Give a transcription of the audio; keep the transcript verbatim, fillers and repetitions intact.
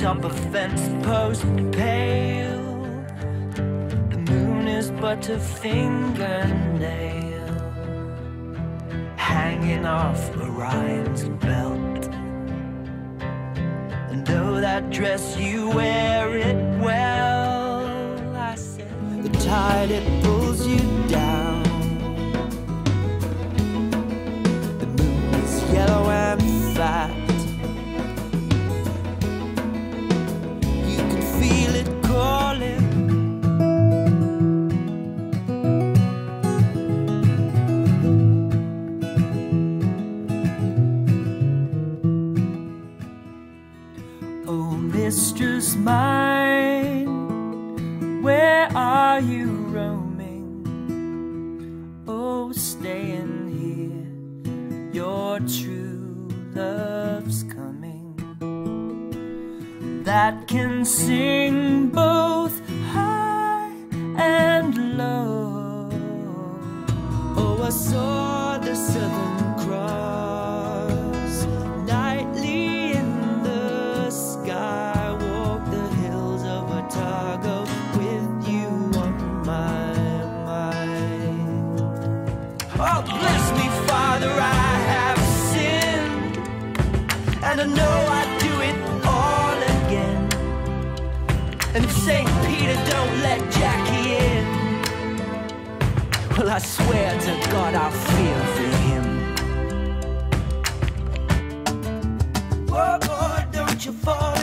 atop a fence post pale. The moon is but a fingernail hanging off Orion's belt. And oh, that dress, you wear it well. I said, the tide, it pulls you down. The moon is yellow and fat. You can feel it calling. Oh, mistress mine, where are you roaming? Oh, staying here, your true love's coming, that can sing both high and low. Oh, I saw the Southern Cross nightly in the sky, walk the hills of Otago with you on my mind. Oh, bless me, Father, I have sinned, and I know I'd do it all again. And if Saint Peter don't let Jackie in, well, I swear to God I'll feel for him. Oh, boy, don't you fall